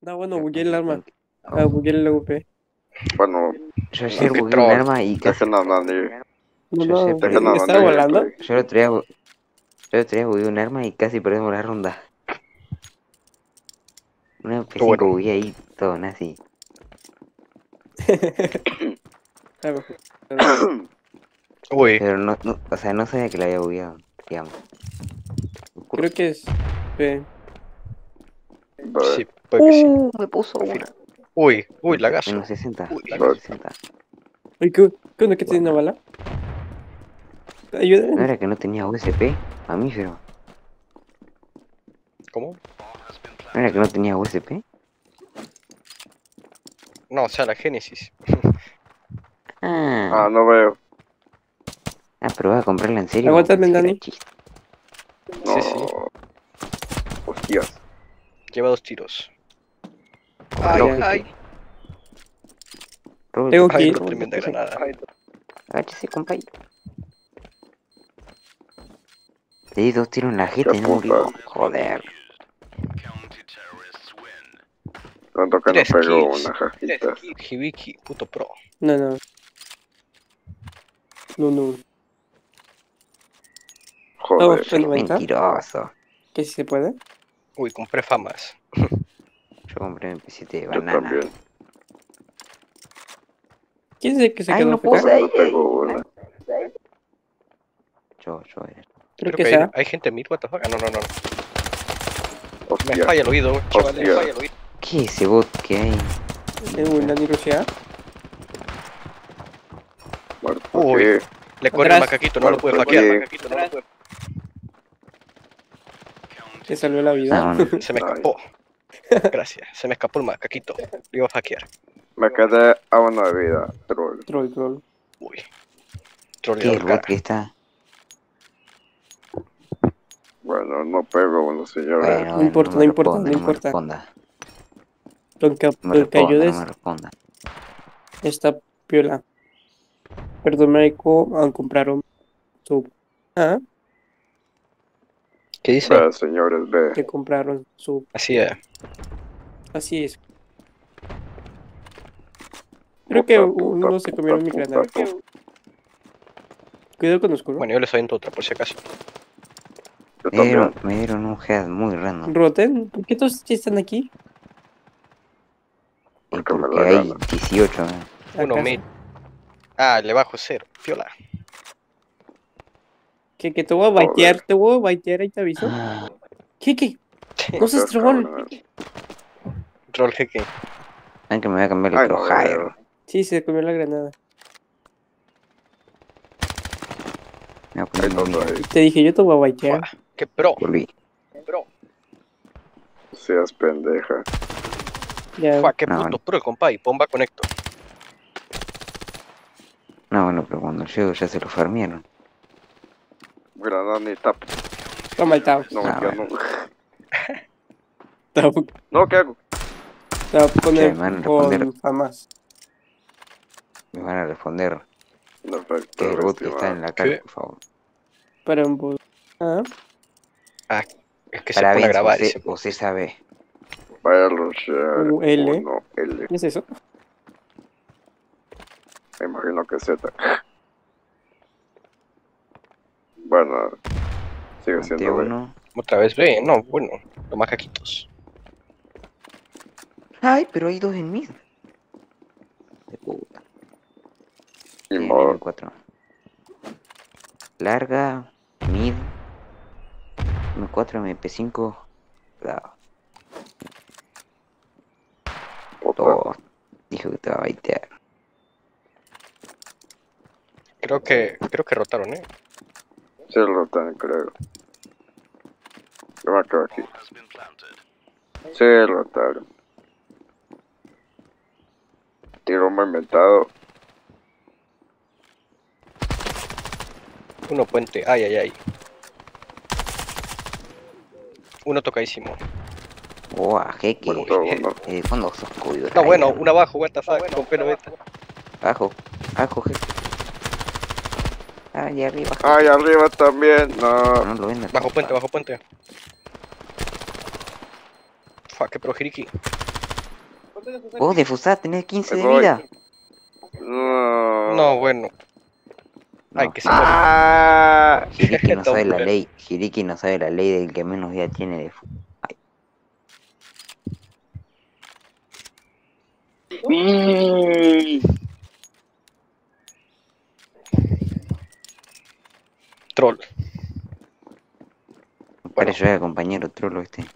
No, bueno, bugueé el arma. Oh, Bugueé el UP. Bueno, yo qué ayer bugué un troll. arma y casi. Dejen a Nani. No, Yo sé, no, pero Dejen a estaba Nani volando. gameplay. yo el otro día bugué un arma y casi perdemos la ronda. Una P5 Bueno. bugué ahí, todo nazi. Claro. Uy, Pero no, o sea, no sabía que la había bugueado, digamos. Creo que es. sí, puede que sí. Me puso Confirmo. una. Uy, lagazo. Menos 60. Uy, Menos lagazo. 60. Uy, ¿qué onda que tiene una bala? ¿No Ayuden. era que no tenía USP? Mamífero. ¿Cómo? ¿No era que no tenía USP? No, o sea, la Génesis. Ah, Ah, no veo. pero vas a comprarla en serio. Aguántame, Pensé que era Dani. chiste. No. Sí, sí. Hostias. Lleva 2 tiros. Ah, Ay, ya. ay. Tengo Ay, que bro, tremenda granada. Agáchese, compay. Le di 2 tiros en la Qué jeta y no murió. putas. Joder. Tanto que no 3 pegó kills. una jajita. Hibiki, puto pro. No, no. No. Joder. Estamos en venta. Mentiroso. Que si se puede. Uy, compré famas. Yo compré mi PC de Yo banana. también. ¿Quién es el que se Ay, quedó no FK? puse. No pegó una. Yo era. Creo Creo que que sea. hay gente en mid, what the fuck. Ah, no. Me Hostia. falla el oído, chavales. Hostia. Me falla el oído. ¿Qué es ese bot que hay? En Dani Rusia. Muerto Uy. aquí. Le corre el Atrás. macaquito, no lo puede Muerto hackear. aquí. Te salvó la vida. Ah, bueno. Se me Ay. escapó. Gracias. Se me escapó el macaquito. Lo iba a hackear. Me quedé a una de vida. Troll. Troll. Uy. ¿Qué Troleador el bot cara. que está? Bueno, no pego uno, señores. Bueno, No importa, no no me importa, responda, no no me importa. responda. Lo que No me responda, no ayudes me responda. está piola. Perdón, México compraron su. Ah, ¿Qué dice? Ve, señores, ve. que compraron su. Así es. Así es. Creo que uno se comieron mi puta, granada. puta. Cuidado con oscuro. Bueno, yo les aviento otra por si acaso. Yo también. Me dieron un head muy random. Roten, ¿por qué todos están aquí? Y Porque me porque la hay gana. 18. Uno ¿Acaso? mid. Ah, le bajo 0. Piola. Que te voy a baitear, ahí te aviso. Ah, ¿Qué? No seas troll. Troll GK. ven que me voy a cambiar el Ay, no crosshair. veo. Sí, se comió la granada. Me voy a poner Hay dos móvil. ahí. Te dije, yo te voy a baitear. Fua, qué pro. Volví. Seas pendeja. Ya. Fua, qué No, puto no. pro el compay. Bomba conecto. No, bueno, pero cuando llego ya se lo farmearon. Granada ni tap. Toma el tab. No, Ah, yo bueno. no. Te No, ¿qué hago? voy a poner Che, me van a con responder. famas. Me van a responder Perfecto, que el bot que estimado. está en la cara, ¿Qué? por favor. Para un bot. Ah, Es que se Para pone a bien, grabar ese. usted sabe. Vaya a rushar. L. 1L. ¿qué es eso? Me imagino que Z. Bueno, sigue Monté siendo B. uno. Otra vez ve. No, bueno. Los macaquitos. Ay, pero hay 2 en mid. De puta. Ni Tiene modo. nivel 4. Larga, mid. M4, MP5. Cuidado. Puta. Oh, dijo que te va a baitear. Creo que rotaron, Sí, lo rotan, creo. Yo me quedo aquí. Sí, lo rotaron. Tiro me inventado. Uno puente. Ay. Uno tocadísimo. Oh, jeque. Muerto uno. ¿Cuándo sos cuido? No, bueno, uno abajo, what the fuck. Con P90. Abajo, jeque. Ah, allá arriba. Ay, arriba también. No. No lo ven. Bajo puente. Fuck, qué pro Hiriki. Vos defusás, tenés 15 Ahí de voy. vida. No. No, bueno. Ay, No. que se muere. Ah. Hiriki no sabe la Tumblr. ley. Hiriki no sabe la ley del que menos vida tiene de fu. Ay, Troll. para llorar, compañero trolo este.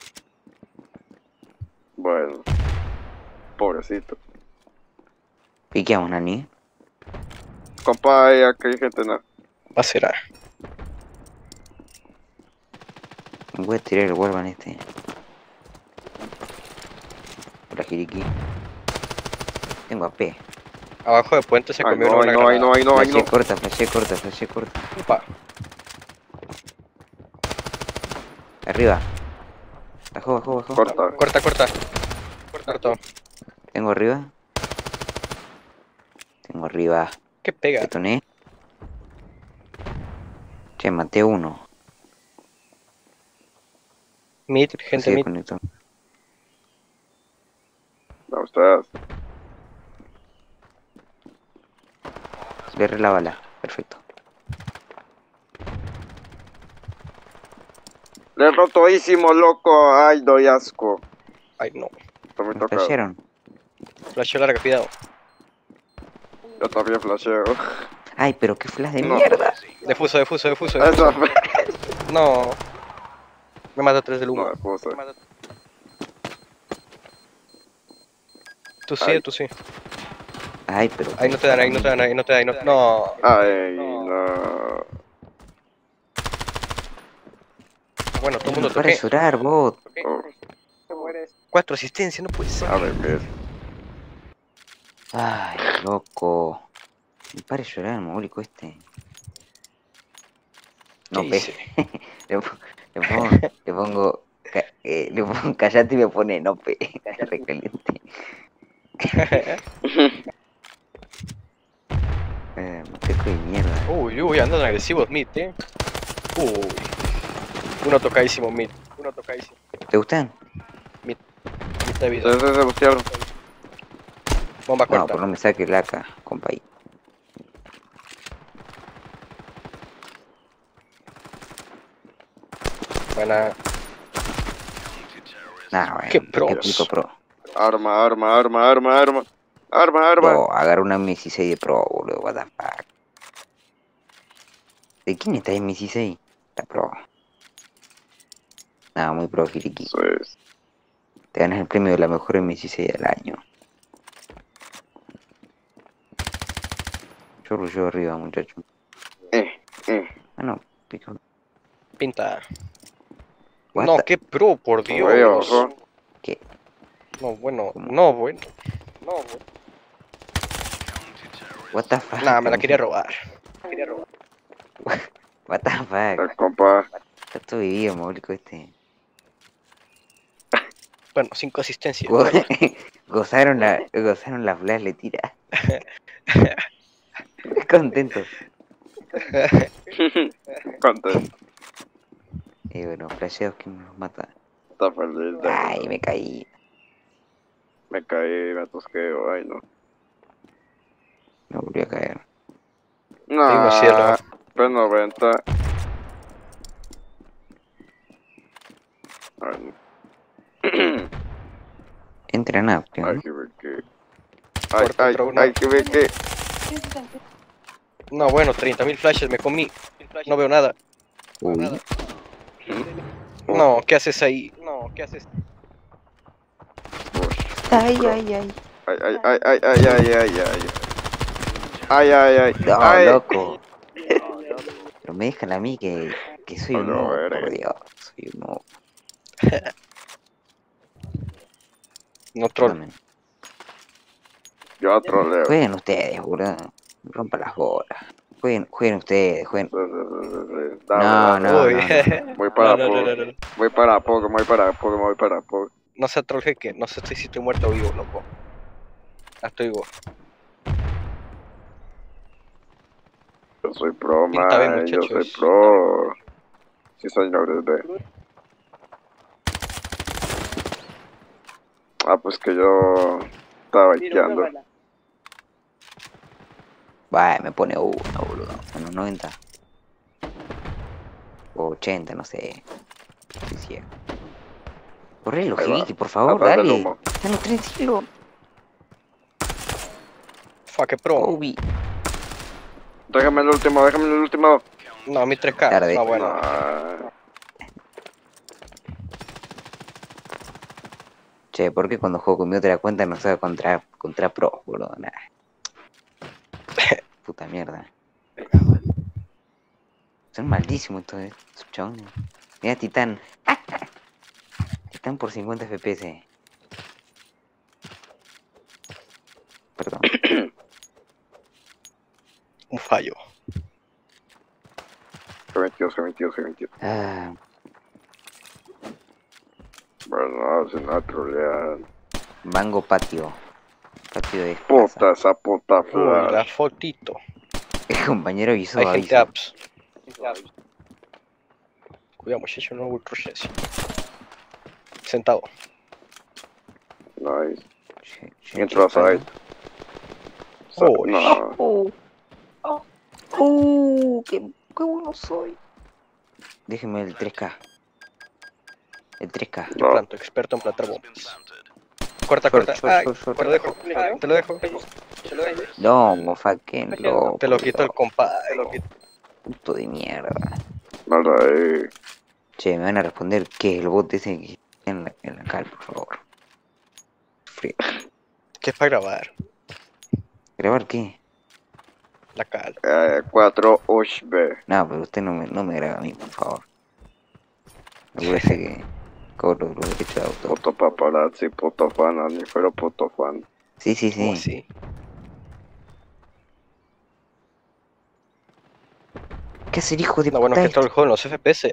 Bueno. Pobrecito. Piqueamos, Nani. Compa, ahí acá hay gente no. Va a ser A. Voy a tirar el Warban este. Hola, Hiriki. Tengo AP. Abajo de puente se Ay, comió no, una ay, no, ay, no, granada. ay, no, ay, Flashé no. corta, flashé corta, flashé corta. Upa. Arriba. Bajó, bajó, bajó. Corta. Corta, corta. Corta. Tengo arriba. Tengo arriba. ¿Qué pega? Detoné. Che, maté uno. Mid, gente Se mid. desconectó. ¿Dónde estás? Le erré la bala. Perfecto. Le he rotodísimo, loco. Ay, doy asco. Ay, no. Esto me Me toca. flashearon. Flasheo larga, cuidado. Yo también flasheo. Ay, pero qué flash de No. mierda. Defuso. Esa fue. No. Me mata 3 del No, humo. me puse. Tú Ay. sí. Ay, pero. Ahí no te dan, ahí no te dan, ahí no te dan. No. Ay, no. Bueno, todo el No mundo para de toqué. llorar, bot. Oh, 4 asistencias, no puede ser. a ver, ¿qué es? Ay, loco. No para de llorar, mogólico este. No, ¿Qué pe. hice? Le pongo callate y me pone no, pe. Recaliente. Moteco de mierda. Uy, andan agresivos mid, Uy. Uno tocadísimo mid. ¿Te gustan? Mid de vida. Se bustearon. Bomba No, corta. pero no me saque la AK, compa. Ahí. Buena. Nah, bueno. Qué pros. puto pro. Arma. Arma. Yo agarro una M16 de pro, boludo. What the fuck. ¿De quién está M16? La pro. Nada, muy pro, Hiriki. Eso es. Te ganas el premio de la mejor M16 del año. Yo rusheo arriba, muchacho. Bueno, pico. Pinta. What No, the- qué pro, por Oye, Dios. ojo. ¿Qué? No, bueno. What the fuck? Nah, me la quería robar. What the fuck? El compa. Está todo vivido, mogólico este. Bueno, 5 asistencias. Go- gozaron la flash, le tira. Contento. Contento. Y bueno, flasheos que me los mata. Está feliz. Ay, me caí. Me caí, me tosqueo. Ay, no. Me volví a caer. Digo, cielo. P90. Ay, no. Entra en Aption, Ay, ¿no? que ve que. Corta, otro uno. Ay, que ve que. No, bueno, 30.000 flashes me comí. No veo nada. Uy, No, ¿qué haces ahí? ay, ay, ay. Ay. No, Ay. loco. Pero me dejan a mí que soy un No, noob, verga. por Dios. Soy un noob. No troll. Mamen. Yo troleo. Jueguen ustedes, boludo. Rompa las bolas. Jueguen ustedes, jueguen. No, no, Uy. no. Voy para No, poco. no. Voy para poco. No sé troll que no sé si estoy muerto o vivo, loco. Ah, estoy vivo. Yo soy pro, Pinta B, man. Yo soy muchachos. pro. Sí, señores, ve. Ah, pues que yo estaba baiteando. Vaya, me pone uno, boludo. Unos 90. O 80, no sé. Sí, sí. Correlo, Ahí va. Jiki, por favor, Atrás del dale. humo. Están los 3 silos. Fuck, qué pro. Kobe. Déjame el último, déjame el último. No, mi 3K. Tarde. No, bueno. Nah. Che, ¿por qué cuando juego con mi otra cuenta no juega contra pro, boludo? Nah. Puta mierda. Son malísimos estos chabones. Mira, Titán. Titán por 50 FPS. Perdón. Un fallo. Se metió, se metió, se metió. Ah, Bueno, se la trolean. Mango Patio. Patio de Puta, esa puta Uy, la flash. fotito. El compañero avisó, Hay gente avisó. apps. Cuidado, muchacho, no voy rushes. Sentado. Nice. Che, Entró a side. Oh, No. Qué bueno soy. Déjeme el 3K. El 3K. Yo planto, experto en plantar bombas. Corta, corta. Ay, Short. te lo dejo. Te lo dejo. No, fucking loco. Te lo quito el compadre. Puto de mierda. Nada, Che, me van a responder que el bot ese que está en la cal, por favor. Frío. ¿Qué es para grabar? ¿Grabar qué? La cal. 4 USB. No, pero usted no me graba a mí, por favor. Acuérdese que cobro los derechos de autor. Puto paparazzi, puto fan, Anifero, puto fan. Sí, sí, ¿Cómo sí. así? ¿Qué hacer, hijo de No, bueno, puta? que todo el juego en los FPS.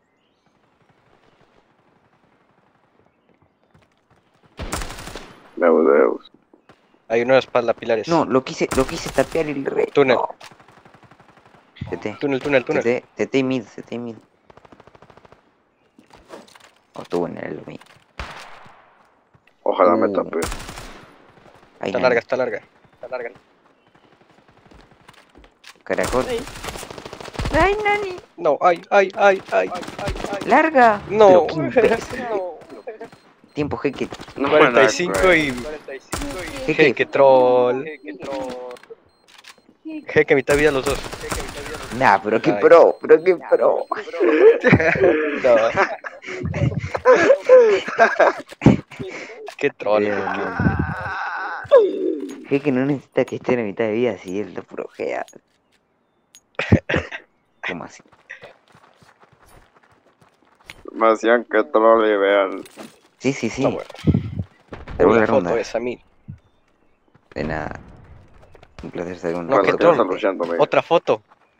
Meu Deus. Hay una espalda pilares. No, lo quise tapear el rey. Túnel. No. TT. Túnel. TT mid. O estuvo en el mid. Ojalá me tape. Ay, Está larga. Caracol. Ay, nani. No, ay. Larga. No. Pero qué imbécil. Tiempo, jeque. No, 45 y... Jeque. Jeque troll. Jeque mitad vida los dos. Nah, pero qué Ay. pro. No. Qué troll. Jeque no necesita que esté en la mitad de vida si él lo projea. ¿Cómo así? Me hacían que troll y vean. Sí. No, bueno. Pero La la foto ronda. esa, mí. De nada. Un placer saber una No, qué Cuando troll. están luchándome. Otra foto.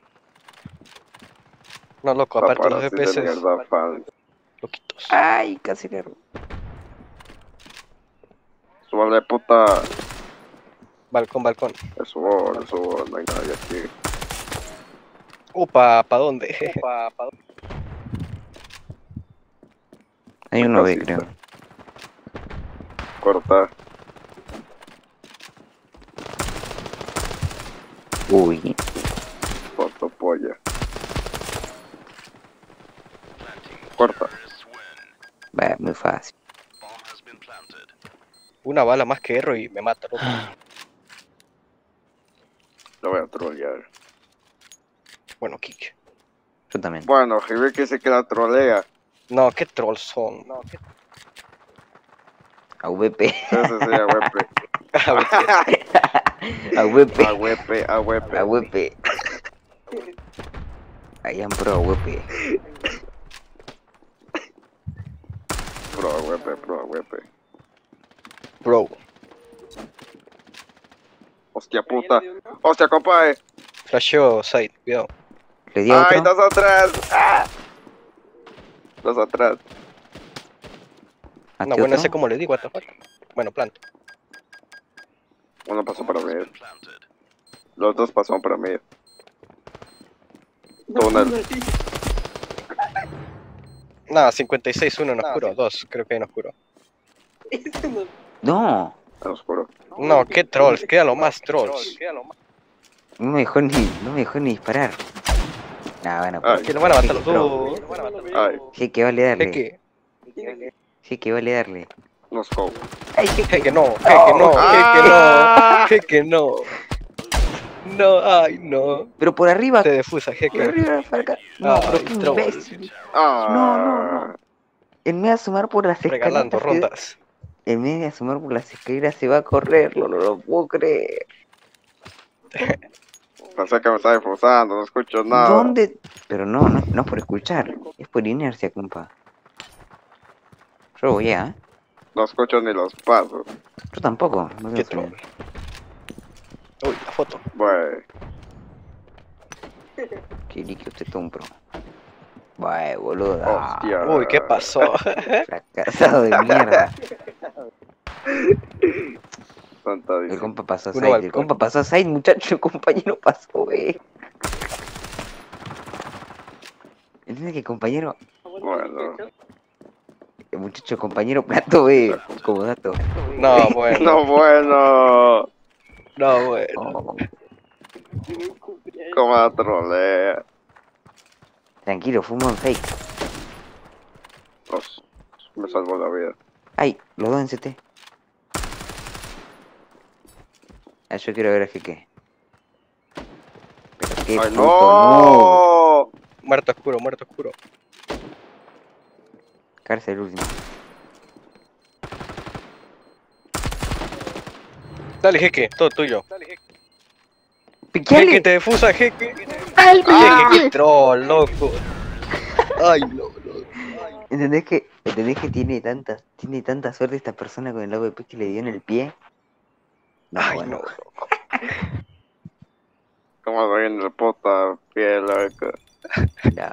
No, loco, aparte de los Paparazzi de FPS. mierda, fans. Loquitos. Ay, casi le robo. Súbale, puta. Balcón. Subo, no hay nadie aquí. Upa, ¿pa' dónde? Hay uno B, creo. Corta. Uy. Foto polla. Corta. Va, muy fácil. Una bala más que erro y me mata, loco. Lo voy a trollear. Bueno, Kik. Yo también. Bueno, Hibiki se queda trolea. No, qué trolls son. AVP. Sí, AWP. AVP. AWP. AVP. I am pro AVP. Pro AWP. Bro. Hostia puta. Hostia, compadre. Flasheo side, cuidado. ¿Le di a Ay, otro? dos atrás. ¡Ah! Dos atrás. ¿A No, ti bueno, otro? ese como le digo, what the fuck. Bueno, planto. Uno pasó para mí. Los dos pasaron para mí. Túnel. Nada, 56-1 en oscuro. 2, creo que hay en oscuro. No, En oscuro. No, qué trolls, queda lo más trolls. no me dejó ni disparar. Nah, bueno, Ay. Que lo van a matar los Pro. dos. Ay, Jeque, vale darle. Jeque, Jeque, vale darle. no scope. Ay, jeque. jeque no, jeque no, jeque no, jeque no. No, ay no. Pero por arriba. Te defusa, Por jeque. arriba, para acá. No, pero Ay, qué troll. imbécil. Ah. No. En vez de asomar por las escaleras. Regalando rondas. En vez de asomar por las escaleras se va a correr, no lo puedo creer. Pensé que me estaba enfosando, no escucho nada. ¿Dónde? Pero no es por escuchar, es por inercia, compa. Yo voy a, ¿eh? No escucho ni los pasos. Yo tampoco, no Qué tengo troll. Uy, la foto. Bueno, Qué líquido usted un pro. Vaya, boludo. hostia. Uy, ¿qué pasó? Fracasado de mierda. Santa El Dios. compa pasó a Uno side, al el compa pasó a side, muchacho, el compañero pasó, ¿Entiendes que el compañero, Bueno. el muchacho compañero plato, como dato? No, bueno. No, bueno. No, bueno. Oh, Como la trolea. tranquilo, fumo en fake. Dios, me salvó la vida. Ay, los dos en CT. Ah, yo quiero ver a Jeque. Pero qué ¡Ay, puto noob. no! Muerto oscuro, muerto oscuro. Cárcel último. Dale, jeque, todo tuyo. Jeque, ¡Piqueale! te defusa, jeque. ¡Ay, Jeque, qué troll, loco. Ay, no. ¿Entendés que tiene tanta suerte esta persona con el AWP que le dio en el pie? No, Ay, bueno. no. Como doy en el puta piel, loco. No.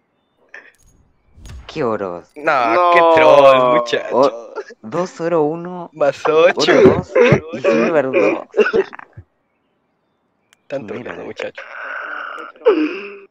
¿Qué oros? No, No. qué troll, muchacho. O- 2 oro 1, Más oro 8. 2 y silver 2. Están Mierda. troleando, muchacho.